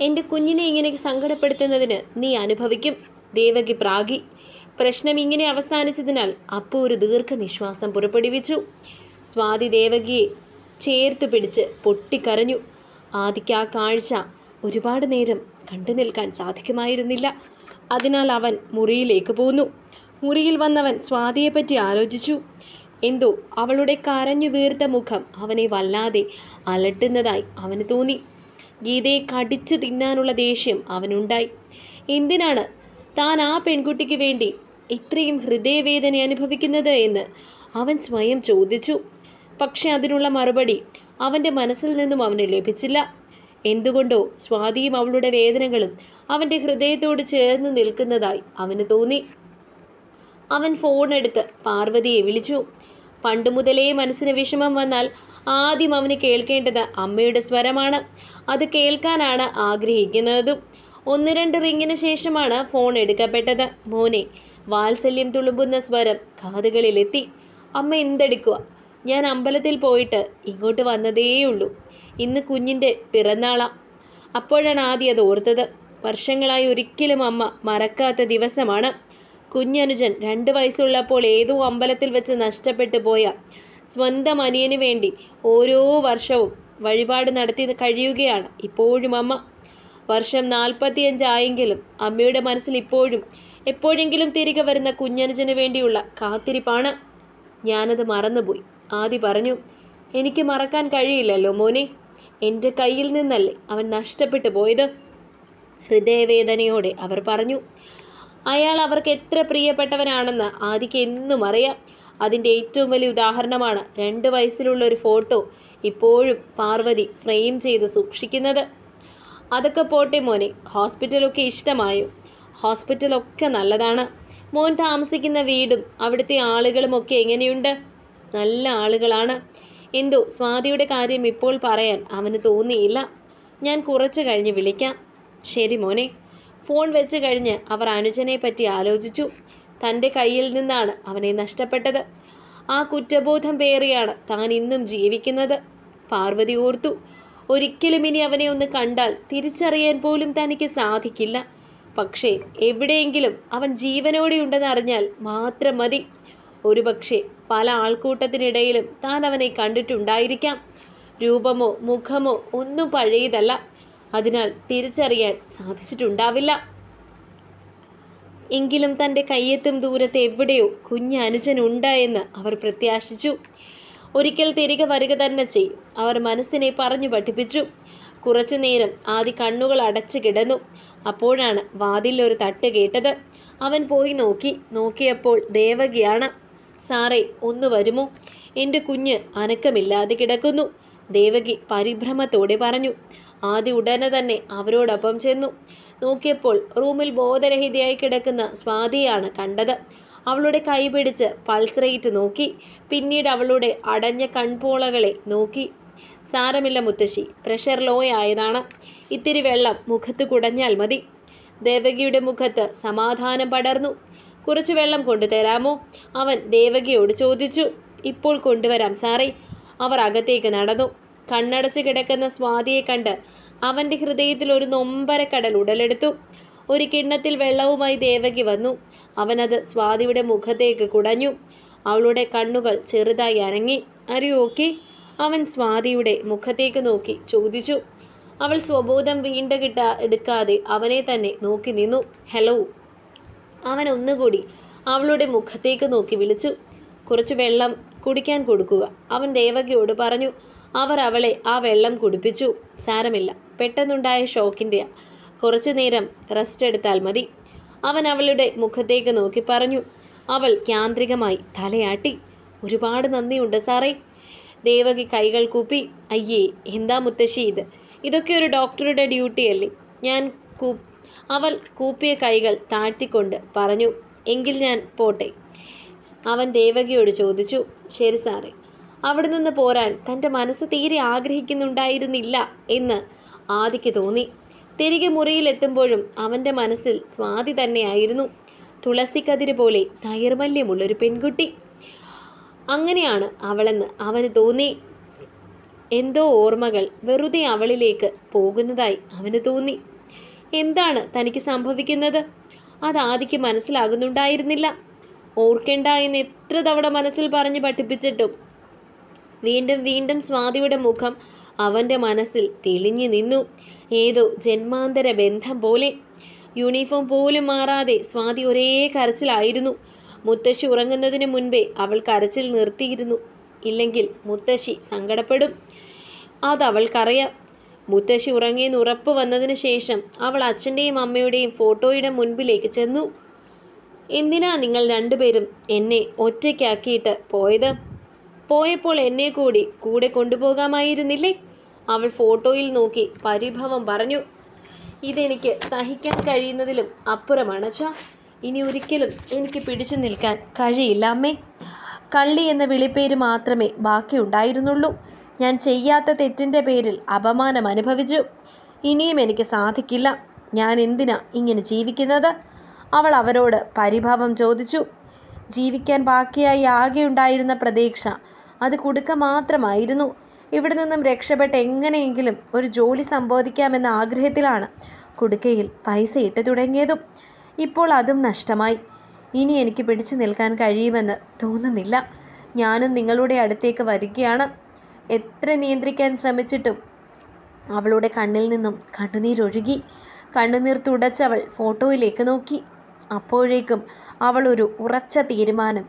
എൻ്റെ കുഞ്ഞിനെ ഇങ്ങനെ സങ്കടപ്പെടുത്തുന്നതിന് നീ അനുഭവിക്കും. ദേവകി പ്രാഗി. പ്രശ്നം ഇങ്ങനെ അവസാനിച്ചതിനാൽ അപ്പു ഒരു ദീർഘനിശ്വാസം പുറപ്പെടുവിച്ചു. സ്വാതി ദേവകിയെ ചേർത്തു പിടിച്ച് പൊട്ടിക്കരഞ്ഞു. ആദിക്ക് ആ കാഴ്ച ഒരുപാട് നേരം കണ്ടു നിൽക്കാൻ സാധിക്കുമായിരുന്നില്ല. അതിനാൽ അവൻ മുറിയിലേക്ക് പോന്നു. മുറിയിൽ വന്നവൻ സ്വാതിയെപ്പറ്റി ആലോചിച്ചു. എന്തോ അവളുടെ കരഞ്ഞു വീർത്ത മുഖം അവനെ വല്ലാതെ അലട്ടുന്നതായി അവന് തോന്നി. ഗീതയെ കടിച്ചു തിന്നാനുള്ള ദേഷ്യം അവനുണ്ടായി. എന്തിനാണ് താൻ ആ പെൺകുട്ടിക്ക് വേണ്ടി ഇത്രയും ഹൃദയവേദന അനുഭവിക്കുന്നത് എന്ന് അവൻ സ്വയം ചോദിച്ചു. പക്ഷെ അതിനുള്ള മറുപടി അവൻ്റെ മനസ്സിൽ നിന്നും അവന് ലഭിച്ചില്ല. എന്തുകൊണ്ടോ സ്വാതിയും അവളുടെ വേദനകളും അവൻ്റെ ഹൃദയത്തോട് ചേർന്ന് നിൽക്കുന്നതായി അവന് തോന്നി. അവൻ ഫോണെടുത്ത് പാർവതിയെ വിളിച്ചു. പണ്ടു മുതലേ മനസ്സിന് വിഷമം വന്നാൽ ആദ്യം അവന് കേൾക്കേണ്ടത് അമ്മയുടെ സ്വരമാണ്. അത് കേൾക്കാനാണ് ആഗ്രഹിക്കുന്നതും. 1-2 റിങ്ങിന് ശേഷമാണ് ഫോൺ എടുക്കപ്പെട്ടത്. മോനെ, വാത്സല്യം തുളുമ്പുന്ന സ്വരം കാതുകളിലെത്തി. അമ്മ എന്തെടുക്കുക? ഞാൻ അമ്പലത്തിൽ പോയിട്ട് ഇങ്ങോട്ട് വന്നതേയുള്ളൂ. ഇന്ന് കുഞ്ഞിൻ്റെ പിറന്നാളാണ്. അപ്പോഴാണ് ആദ്യം അത് ഓർത്തത്. വർഷങ്ങളായി ഒരിക്കലും അമ്മ മറക്കാത്ത ദിവസമാണ്. കുഞ്ഞനുജൻ 2 വയസ്സുള്ളപ്പോൾ ഏതോ അമ്പലത്തിൽ വെച്ച് നഷ്ടപ്പെട്ടു പോയ സ്വന്തം അനിയന് വേണ്ടി ഓരോ വർഷവും വഴിപാട് നടത്തി കഴിയുകയാണ് ഇപ്പോഴും അമ്മ. വർഷം 45 ആയെങ്കിലും അമ്മയുടെ മനസ്സിൽ ഇപ്പോഴും എപ്പോഴെങ്കിലും തിരികെ വരുന്ന കുഞ്ഞനുജന് വേണ്ടിയുള്ള കാത്തിരിപ്പാണ്. ഞാനത് മറന്നുപോയി. ആദി പറഞ്ഞു. എനിക്ക് മറക്കാൻ കഴിയില്ലല്ലോ മോനെ. എൻ്റെ കയ്യിൽ നിന്നല്ലേ അവൻ നഷ്ടപ്പെട്ടു പോയത്. ഹൃദയവേദനയോടെ അവർ പറഞ്ഞു. അയാൾ അവർക്ക് എത്ര പ്രിയപ്പെട്ടവനാണെന്ന് ആദിക്ക് എന്നും അറിയാം. അതിൻ്റെ ഏറ്റവും വലിയ ഉദാഹരണമാണ് 2 വയസ്സിലുള്ള ഒരു ഫോട്ടോ ഇപ്പോഴും പാർവതി ഫ്രെയിം ചെയ്ത് സൂക്ഷിക്കുന്നത്. അതൊക്കെ പോട്ടെ മോനെ, ഹോസ്പിറ്റലൊക്കെ ഇഷ്ടമായോ? ഹോസ്പിറ്റലൊക്കെ നല്ലതാണ്. മോൻ താമസിക്കുന്ന വീടും അവിടുത്തെ ആളുകളുമൊക്കെ എങ്ങനെയുണ്ട്? നല്ല ആളുകളാണ്. എന്തോ സ്വാതിയുടെ കാര്യം ഇപ്പോൾ പറയാൻ അവന് തോന്നിയില്ല. ഞാൻ കുറച്ച് കഴിഞ്ഞ് വിളിക്കാം. ശരി മോനെ. ഫോൺ വെച്ച് കഴിഞ്ഞ് അവർ അനുജനെ പറ്റി ആലോചിച്ചു. തൻ്റെ കയ്യിൽ നിന്നാണ് അവനെ നഷ്ടപ്പെട്ടത്. ആ കുറ്റബോധം പേറിയാണ് താൻ ഇന്നും ജീവിക്കുന്നത്. പാർവതി ഓർത്തു. ഒരിക്കലും ഇനി അവനെ ഒന്ന് കണ്ടാൽ തിരിച്ചറിയാൻ പോലും തനിക്ക് സാധിക്കില്ല. പക്ഷേ എവിടെയെങ്കിലും അവൻ ജീവനോടെ ഉണ്ടെന്ന് അറിഞ്ഞാൽ മാത്രം മതി. ഒരുപക്ഷെ പല ആൾക്കൂട്ടത്തിനിടയിലും താൻ അവനെ കണ്ടിട്ടുണ്ടായിരിക്കാം. രൂപമോ മുഖമോ ഒന്നും പഴയതല്ല. അതിനാൽ തിരിച്ചറിയാൻ സാധിച്ചിട്ടുണ്ടാവില്ല. എങ്കിലും തൻ്റെ കയ്യെത്തും ദൂരത്ത് എവിടെയോ കുഞ്ഞ് അനുജനുണ്ട് എന്ന് അവർ പ്രത്യാശിച്ചു. ഒരിക്കൽ തിരികെ വരിക തന്നെ ചെയ്യും. അവർ മനസ്സിനെ പറഞ്ഞു പഠിപ്പിച്ചു. കുറച്ചു നേരം ആദി കണ്ണുകൾ അടച്ചു കിടന്നു. അപ്പോഴാണ് വാതിലൊരു തട്ട് കേട്ടത്. അവൻ പോയി നോക്കിയപ്പോൾ ദേവകിയാണ്. സാറേ, ഒന്ന് വരുമോ? എൻ്റെ കുഞ്ഞ് അനക്കമില്ലാതെ കിടക്കുന്നു, ദേവകി പരിഭ്രമത്തോടെ പറഞ്ഞു. ആദി ഉടനെ തന്നെ അവരോടൊപ്പം ചെന്നു. നോക്കിയപ്പോൾ റൂമിൽ ബോധരഹിതയായി കിടക്കുന്ന സ്വാതിയാണ് കണ്ടത്. അവളുടെ കൈ പിടിച്ച് പൾസ് റേറ്റ് നോക്കി. പിന്നീട് അവളുടെ അടഞ്ഞ കൺപോളകളെ നോക്കി. സാരമില്ല മുത്തശ്ശി, പ്രഷർ ലോ ആയതാണ്. ഇത്തിരി വെള്ളം മുഖത്ത് കുടഞ്ഞാൽ മതി. ദേവകിയുടെ മുഖത്ത് സമാധാനം പടർന്നു. കുറച്ച് വെള്ളം കൊണ്ടുതരാമോ? അവൻ ദേവകിയോട് ചോദിച്ചു. ഇപ്പോൾ കൊണ്ടുവരാം സാറേ. അവർ അകത്തേക്ക് നടന്നു. കണ്ണടച്ച് കിടക്കുന്ന സ്വാതിയെ കണ്ട് അവൻ്റെ ഹൃദയത്തിൽ ഒരു നൊമ്പരക്കടൽ ഉടലെടുത്തു. ഒരു കിണ്ണത്തിൽ വെള്ളവുമായി ദേവകി വന്നു. അവനത് സ്വാതിയുടെ മുഖത്തേക്ക് കുടഞ്ഞു. അവളുടെ കണ്ണുകൾ ചെറുതായി അനങ്ങി. Are you okay? അവൻ സ്വാതിയുടെ മുഖത്തേക്ക് നോക്കി ചോദിച്ചു. അവൾ സ്വബോധം എടുക്കാതെ അവനെ തന്നെ നോക്കി നിന്നു. ഹലോ. അവൻ ഒന്നുകൂടി അവളുടെ മുഖത്തേക്ക് നോക്കി വിളിച്ചു. കുറച്ച് വെള്ളം കുടിക്കാൻ കൊടുക്കുക, അവൻ ദേവകിയോട് പറഞ്ഞു. അവർ അവളെ ആ വെള്ളം കുടിപ്പിച്ചു. സാരമില്ല, പെട്ടെന്നുണ്ടായ ഷോക്കിൻ്റെയാ. കുറച്ചു നേരം റെസ്റ്റ് എടുത്താൽ മതി, അവൻ അവളുടെ മുഖത്തേക്ക് നോക്കി പറഞ്ഞു. അവൾ യാന്ത്രികമായി തലയാട്ടി. ഒരുപാട് നന്ദിയുണ്ട് സാറേ. ദേവകി കൈകൾ കൂപ്പി. അയ്യേ, എന്താ മുത്തശ്ശി ഇത്? ഇതൊക്കെ ഒരു ഡോക്ടറുടെ ഡ്യൂട്ടിയല്ലേ? അവൾ കൂപ്പിയ കൈകൾ താഴ്ത്തിക്കൊണ്ട് പറഞ്ഞു. എങ്കിൽ ഞാൻ പോട്ടെ? അവൻ ദേവകിയോട് ചോദിച്ചു. ശരി സാറേ. അവിടെ നിന്ന് പോരാൻ തൻ്റെ മനസ്സ് തീരെ ആഗ്രഹിക്കുന്നുണ്ടായിരുന്നില്ല എന്ന് ആദിക്ക് തോന്നി. തിരികെ മുറിയിലെത്തുമ്പോഴും അവൻ്റെ മനസ്സിൽ സ്വാതി തന്നെയായിരുന്നു. തുളസിക്കതിര് പോലെ നൈർമല്യമുള്ളൊരു പെൺകുട്ടി. അങ്ങനെയാണ് അവളെന്ന് അവന് തോന്നി. എന്തോ ഓർമ്മകൾ വെറുതെ അവളിലേക്ക് പോകുന്നതായി അവന് തോന്നി. എന്താണ് തനിക്ക് സംഭവിക്കുന്നത്? അത് ആദിക്ക് മനസ്സിലാകുന്നുണ്ടായിരുന്നില്ല. ഓർക്കേണ്ട എന്ന് എത്ര തവണ മനസ്സിൽ പറഞ്ഞ് പഠിപ്പിച്ചിട്ടും വീണ്ടും വീണ്ടും സ്വാതിയുടെ മുഖം അവൻ്റെ മനസ്സിൽ തെളിഞ്ഞു നിന്നു. ഏതോ ജന്മാന്തര ബന്ധം പോലെ. യൂണിഫോം പോലും മാറാതെ സ്വാതി ഒരേ കരച്ചിലായിരുന്നു. മുത്തശ്ശി ഉറങ്ങുന്നതിന് മുൻപേ അവൾ കരച്ചിൽ നിർത്തിയിരുന്നു. ഇല്ലെങ്കിൽ മുത്തശ്ശി സങ്കടപ്പെടും. അതവൾക്കറിയാം. മുത്തശ്ശി ഉറങ്ങിയെന്ന് ഉറപ്പ് വന്നതിന് ശേഷം അവൾ അച്ഛൻ്റെയും അമ്മയുടെയും ഫോട്ടോയുടെ മുൻപിലേക്ക് ചെന്നു. എന്തിനാ നിങ്ങൾ രണ്ടുപേരും എന്നെ ഒറ്റയ്ക്കാക്കിയിട്ട് പോയത്? പോയപ്പോൾ എന്നെ കൂടെ കൊണ്ടുപോകാമായിരുന്നില്ലേ? അവൾ ഫോട്ടോയിൽ നോക്കി പരിഭവം പറഞ്ഞു. ഇതെനിക്ക് സഹിക്കാൻ കഴിയുന്നതിലും അപ്പുറമാണ് അച്ഛാ. ഇനി ഒരിക്കലും എനിക്ക് പിടിച്ചു നിൽക്കാൻ കഴിയില്ല അമ്മേ. കള്ളി എന്ന വിളിപ്പേര് മാത്രമേ ബാക്കിയുണ്ടായിരുന്നുള്ളൂ. ഞാൻ ചെയ്യാത്ത തെറ്റിൻ്റെ പേരിൽ അപമാനം അനുഭവിച്ചു. ഇനിയും എനിക്ക് സാധിക്കില്ല. ഞാൻ എന്തിനാ ഇങ്ങനെ ജീവിക്കുന്നത്? അവൾ അവരോട് പരിഭവം ചോദിച്ചു. ജീവിക്കാൻ ബാക്കിയായി ആകെ ഉണ്ടായിരുന്ന പ്രതീക്ഷ അത് കുടുക്ക മാത്രമായിരുന്നു. ഇവിടെ നിന്നും രക്ഷപ്പെട്ട് എങ്ങനെയെങ്കിലും ഒരു ജോലി സമ്പാദിക്കാമെന്ന ആഗ്രഹത്തിലാണ് കുടുക്കയിൽ പൈസ ഇട്ട് തുടങ്ങിയതും. ഇപ്പോൾ അതും നഷ്ടമായി. ഇനി എനിക്ക് പിടിച്ചു നിൽക്കാൻ കഴിയുമെന്ന് തോന്നുന്നില്ല. ഞാനും നിങ്ങളുടെ അടുത്തേക്ക് വരികയാണ്. എത്ര നിയന്ത്രിക്കാൻ ശ്രമിച്ചിട്ടും അവളുടെ കണ്ണിൽ നിന്നും കണ്ണുനീരൊഴുകി. കണ്ണുനീർ തുടച്ചവൾ ഫോട്ടോയിലേക്ക് നോക്കി. അപ്പോഴേക്കും അവൾ ഒരു ഉറച്ച തീരുമാനം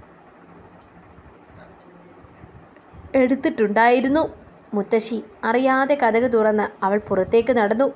എടുത്തിട്ടുണ്ടായിരുന്നു. മുത്തശ്ശി അറിയാതെ കതക് തുറന്ന് അവൾ പുറത്തേക്ക് നടന്നു.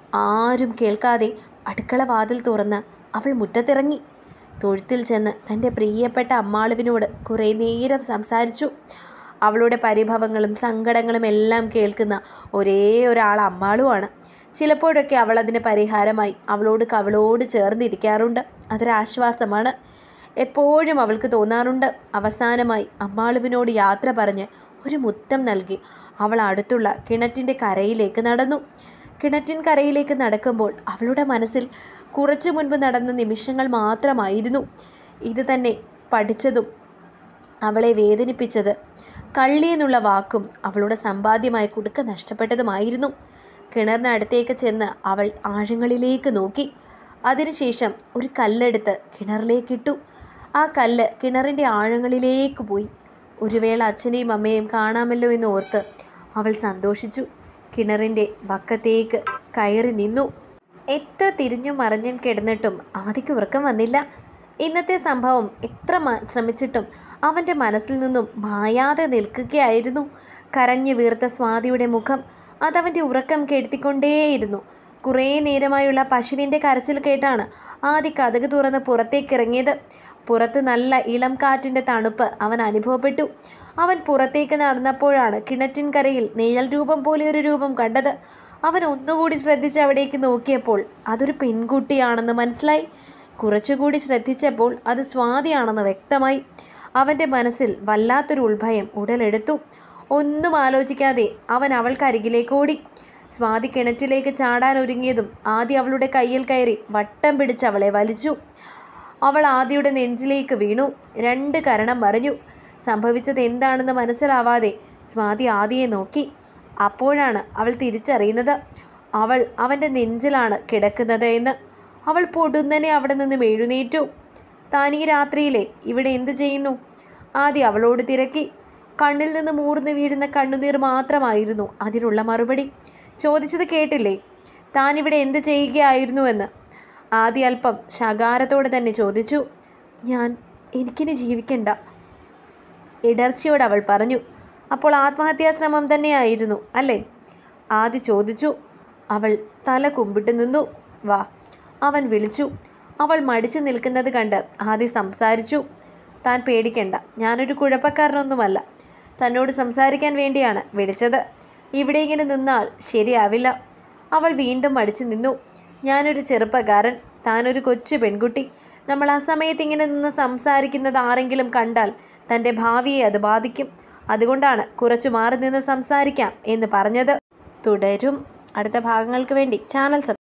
ആരും കേൾക്കാതെ അടുക്കള വാതിൽ തുറന്ന് അവൾ മുറ്റത്തിറങ്ങി. തൊഴുത്തിൽ ചെന്ന് തൻ്റെ പ്രിയപ്പെട്ട അമ്മാളുവിനോട് കുറേ നേരം സംസാരിച്ചു. അവളുടെ പരിഭവങ്ങളും സങ്കടങ്ങളും എല്ലാം കേൾക്കുന്ന ഒരേ ഒരാൾ അമ്മാളുമാണ്. ചിലപ്പോഴൊക്കെ അവൾ അതിന് പരിഹാരമായി അവളോട് കവിളോട് ചേർന്നിരിക്കാറുണ്ട്. അതൊരാശ്വാസമാണ്. എപ്പോഴും അവൾക്ക് തോന്നാറുണ്ട്. അവസാനമായി അമ്മാളുവിനോട് യാത്ര പറഞ്ഞ് ഒരു മുത്തം നൽകി അവൾ അടുത്തുള്ള കിണറ്റിൻ്റെ കരയിലേക്ക് നടന്നു. കിണറ്റിൻ കരയിലേക്ക് നടക്കുമ്പോൾ അവളുടെ മനസ്സിൽ കുറച്ചു മുൻപ് നടന്ന നിമിഷങ്ങൾ മാത്രമായിരുന്നു. ഇത് തന്നെ പഠിച്ചതും അവളെ വേദനിപ്പിച്ചത്. കള്ളി എന്നുള്ള വാക്കും അവളുടെ സമ്പാദ്യമായി കുടുക്ക നഷ്ടപ്പെട്ടതുമായിരുന്നു. കിണറിനടുത്തേക്ക് ചെന്ന് അവൾ ആഴങ്ങളിലേക്ക് നോക്കി. അതിനുശേഷം ഒരു കല്ലെടുത്ത് കിണറിലേക്കിട്ടു. ആ കല്ല് കിണറിൻ്റെ ആഴങ്ങളിലേക്ക് പോയി. ഒരു വേള അച്ഛനെയും അമ്മയെയും കാണാമല്ലോ എന്ന് ഓർത്ത് അവൾ സന്തോഷിച്ചു. കിണറിൻ്റെ വക്കത്തേക്ക് കയറി നിന്നു. എത്ര തിരിഞ്ഞും മറിഞ്ഞും കിടന്നിട്ടും ആദിക്ക് ഉറക്കം വന്നില്ല. ഇന്നത്തെ സംഭവം എത്ര ശ്രമിച്ചിട്ടും അവൻ്റെ മനസ്സിൽ നിന്നും മായാതെ നിൽക്കുകയായിരുന്നു. കരഞ്ഞു വീർത്ത സ്വാതിയുടെ മുഖം അതവൻ്റെ ഉറക്കം കെടുത്തിക്കൊണ്ടേയിരുന്നു. കുറേ നേരമായുള്ള പശുവിൻ്റെ കരച്ചിൽ കേട്ടാണ് ആദി കതക് തുറന്ന് പുറത്തേക്കിറങ്ങിയത്. പുറത്ത് നല്ല ഇളം കാറ്റിൻ്റെ തണുപ്പ് അവൻ അനുഭവപ്പെട്ടു. അവൻ പുറത്തേക്ക് നടന്നപ്പോഴാണ് കിണറ്റിൻകരയിൽ നിഴൽ രൂപം പോലെ ഒരു രൂപം കണ്ടത്. അവൻ ഒന്നുകൂടി ശ്രദ്ധിച്ച് അവിടേക്ക് നോക്കിയപ്പോൾ അതൊരു പെൺകുട്ടിയാണെന്ന് മനസ്സിലായി. കുറച്ചുകൂടി ശ്രദ്ധിച്ചപ്പോൾ അത് സ്വാതിയാണെന്ന് വ്യക്തമായി. അവൻ്റെ മനസ്സിൽ വല്ലാത്തൊരു ഉൾഭയം ഉടലെടുത്തു. ഒന്നും ആലോചിക്കാതെ അവൻ അവൾക്കരികിലേക്ക് ഓടി. സ്വാതി കിണറ്റിലേക്ക് ചാടാൻ ഒരുങ്ങിയതും ആദി അവളുടെ കയ്യിൽ കയറി വട്ടം പിടിച്ച് അവളെ വലിച്ചു. അവൾ ആദിയുടെ നെഞ്ചിലേക്ക് വീണു. 2 കരണം മറിഞ്ഞു. സംഭവിച്ചത് എന്താണെന്ന് മനസ്സിലാവാതെ സ്വാതി ആദിയെ നോക്കി. അപ്പോഴാണ് അവൾ തിരിച്ചറിയുന്നത് അവൾ അവൻ്റെ നെഞ്ചിലാണ് കിടക്കുന്നത് എന്ന്. അവൾ പൊടുന്നനെ അവിടെ നിന്നും എഴുന്നേറ്റു. താൻ ഈ രാത്രിയിലെ ഇവിടെ എന്ത് ചെയ്യുന്നു? ആദി അവളോട് തിരക്കി. കണ്ണിൽ നിന്ന് മൂർന്ന് വീഴുന്ന കണ്ണുനീർ മാത്രമായിരുന്നു അതിനുള്ള മറുപടി. ചോദിച്ചത് കേട്ടില്ലേ? താൻ ഇവിടെ എന്ത് ചെയ്യുകയായിരുന്നുവെന്ന്. ആദി അല്പം ശകാരത്തോടെ തന്നെ ചോദിച്ചു. എനിക്കിനി ജീവിക്കണ്ട, ഇടർച്ചയോട് അവൾ പറഞ്ഞു. അപ്പോൾ ആത്മഹത്യാശ്രമം തന്നെയായിരുന്നു അല്ലേ? ആദി ചോദിച്ചു. അവൾ തല കുമ്പിട്ട് നിന്നു. വാ, അവൻ വിളിച്ചു. അവൾ മടിച്ചു നിൽക്കുന്നത് കണ്ട് ആദി സംസാരിച്ചു. താൻ പേടിക്കണ്ട, ഞാനൊരു കുഴപ്പക്കാരനൊന്നുമല്ല. തന്നോട് സംസാരിക്കാൻ വേണ്ടിയാണ് വിളിച്ചത്. ഇവിടെ ഇങ്ങനെ നിന്നാൽ ശരിയാവില്ല. അവൾ വീണ്ടും മടിച്ചു നിന്നു. ഞാനൊരു ചെറുപ്പക്കാരൻ, താനൊരു കൊച്ചു പെൺകുട്ടി. നമ്മൾ ആ സമയത്ത് ഇങ്ങനെ നിന്ന് സംസാരിക്കുന്നത് ആരെങ്കിലും കണ്ടാൽ തൻ്റെ ഭാവിയെ അത് ബാധിക്കും. അതുകൊണ്ടാണ് കുറച്ചു മാറി നിന്ന് സംസാരിക്കാം എന്ന് പറഞ്ഞത്. തുടരും. അടുത്ത ഭാഗങ്ങൾക്ക് വേണ്ടി ചാനൽ